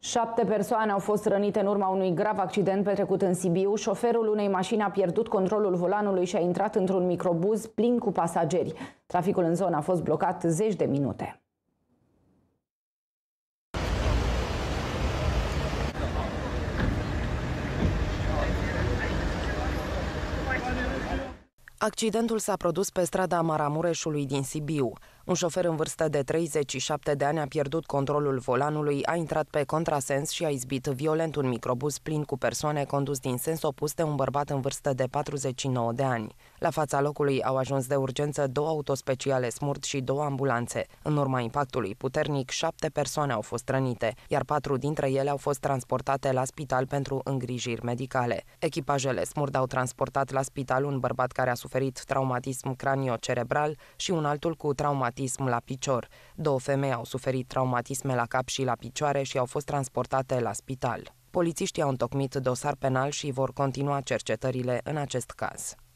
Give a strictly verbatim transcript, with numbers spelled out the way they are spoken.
Șapte persoane au fost rănite în urma unui grav accident petrecut în Sibiu. Șoferul unei mașini a pierdut controlul volanului și a intrat într-un microbuz plin cu pasageri. Traficul în zonă a fost blocat zeci de minute. Accidentul s-a produs pe strada Maramureșului din Sibiu. Un șofer în vârstă de treizeci și șapte de ani a pierdut controlul volanului, a intrat pe contrasens și a izbit violent un microbuz plin cu persoane condus din sens opus de un bărbat în vârstă de patruzeci și nouă de ani. La fața locului au ajuns de urgență două autospeciale SMURD și două ambulanțe. În urma impactului puternic, șapte persoane au fost rănite, iar patru dintre ele au fost transportate la spital pentru îngrijiri medicale. Echipajele SMURD au transportat la spital un bărbat care a suferit traumatism cranio-cerebral și un altul cu traumatism la picior. Două femei au suferit traumatisme la cap și la picioare și au fost transportate la spital. Polițiștii au întocmit dosar penal și vor continua cercetările în acest caz.